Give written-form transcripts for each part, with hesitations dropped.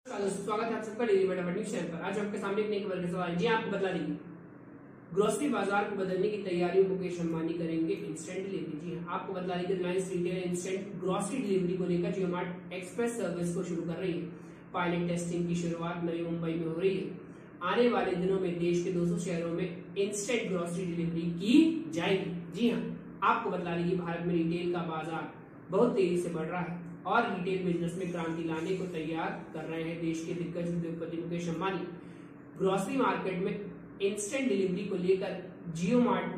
स्वागत है आप सबका डेली फटाफट न्यूज चैनल पर। आज आपके सामने एक नई खबर के सवाल जी आपको बदला देंगे। ग्रोसरी बाजार को बदलने की तैयारियों मुकेश अंबानी करेंगे इंस्टेंट डिलीवरी। जी हाँ, आपको बदला देंगे Reliance retail instant grocery delivery को लेकर जियो मार्ट एक्सप्रेस सर्विस को शुरू कर रही है। पायलट टेस्टिंग की शुरुआत नवी मुंबई में हो रही है। आने वाले दिनों में देश के 200 शहरों में इंस्टेंट ग्रोसरी डिलीवरी की जाएगी। जी हाँ, आपको बदला देंगे भारत में रिटेल का बाजार बहुत तेजी से बढ़ रहा है और रिटेल बिजनेस में क्रांति लाने को तैयार कर रहे हैं देश के दिग्गज उद्योगपति मुकेश अंबानी। ग्रोसरी मार्केट में इंस्टेंट डिलीवरी को लेकर जियो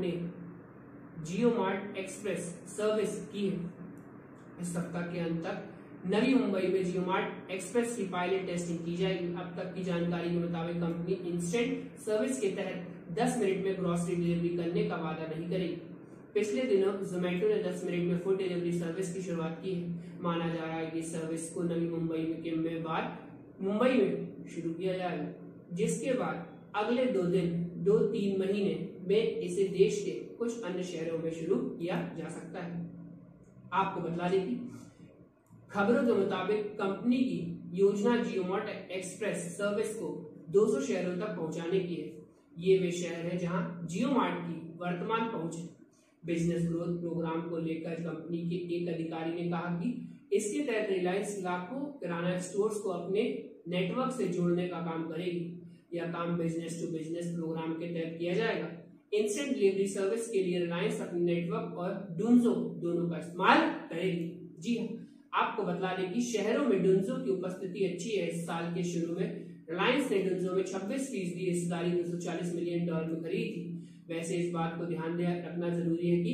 मार्ट एक्सप्रेस सर्विस की है। इस सप्ताह के अंत तक नवी मुंबई में जियो मार्ट एक्सप्रेस की पायलट टेस्टिंग की जाएगी। अब तक की जानकारी के मुताबिक कंपनी इंस्टेंट सर्विस के तहत 10 मिनट में ग्रोसरी डिलीवरी करने का वादा नहीं करेगी। पिछले दिनों जोमेटो ने 10 मिनट में फूड डिलीवरी सर्विस की शुरुआत की है। माना जा रहा है कि सर्विस को नवी मुंबई के बाद मुंबई में शुरू किया जाएगा, जिसके बाद अगले 2-3 महीने में इसे देश के कुछ अन्य शहरों में शुरू किया जा सकता है। आपको बता दें कि खबरों के मुताबिक कंपनी की योजना जियो मार्ट एक्सप्रेस सर्विस को 200 शहरों तक पहुंचाने की है। ये वे शहर है जहां जियो मार्ट की वर्तमान पहुंच है। बिजनेस ग्रोथ प्रोग्राम को लेकर कंपनी के एक अधिकारी ने कहा कि इसके तहत रिलायंस लाखों किराना स्टोर्स को अपने नेटवर्क से जोड़ने का काम करेगी। यह काम बिजनेस टू बिजनेस प्रोग्राम के तहत किया जाएगा। इंस्टेंट डिलीवरी सर्विस के लिए रिलायंस अपने नेटवर्क और डुन्जो दोनों का इस्तेमाल करेगी। जी हाँ, आपको बता दें कि शहरों में डुन्जो की उपस्थिति अच्छी है। इस साल के शुरू में रिलायंस ने डुन्जो में 26% हिस्सेदारी $240 मिलियन में खरीदी थी। वैसे इस बात को ध्यान रखना जरूरी है कि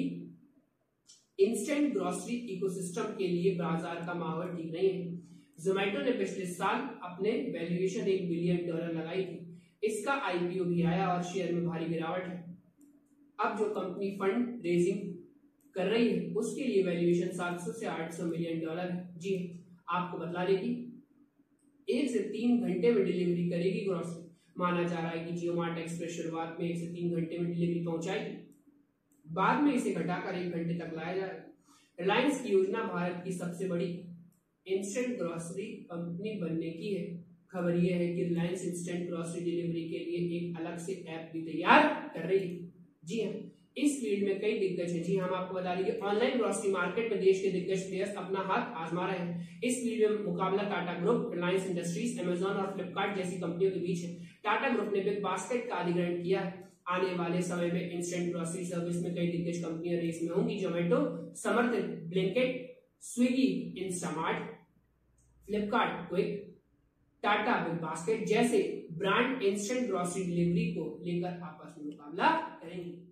इंस्टेंट ग्रोसरी इकोसिस्टम के लिए बाजार का माहौल ठीक नहीं है। जोमेटो ने पिछले साल अपने वैल्यूएशन $1 बिलियन लगाई थी। इसका आईपीओ भी आया और शेयर में भारी गिरावट है। अब जो कंपनी फंड रेजिंग कर रही है उसके लिए वैल्यूएशन 700 से 800 मिलियन है। जी आपको बता दें कि 1 से 3 घंटे में डिलीवरी करेगी ग्रोसरी। माना जा रहा है कि जियो मार्ट एक्सप्रेस शुरुआत में 1 से 3 घंटे में डिलीवरी पहुंचाएगी, बाद में इसे घटाकर 1 घंटे तक लाया जाएगा। रिलायंस की योजना भारत की सबसे बड़ी इंस्टेंट ग्रोसरी कंपनी बनने की है। खबर यह है कि रिलायंस इंस्टेंट ग्रोसरी डिलीवरी के लिए एक अलग से ऐप भी तैयार कर रही है। जी हाँ, इस फील्ड में कई दिग्गज हैं। जी हम आपको बता दें ऑनलाइन ग्रोसरी मार्केट में देश के दिग्गज प्लेयर्स अपना हाथ आजमा रहे हैं। इस फील्ड में मुकाबला Tata group, Reliance industries, Amazon और फ्लिपकार्ट जैसी कंपनियों के बीच है। टाटा ग्रुप ने बिग बास्केट का अधिग्रहण किया है। आने वाले समय में इंस्टेंट ग्रोसरी सर्विस में कई दिग्गज कंपनियां रेस में होंगी। जोमेटो समर्थित Blinkit, Swiggy, Instamart, Flipkart quick, Tata big basket जैसे ब्रांड इंस्टेंट ग्रोसरी डिलीवरी को लेकर आपस में मुकाबला करेंगे।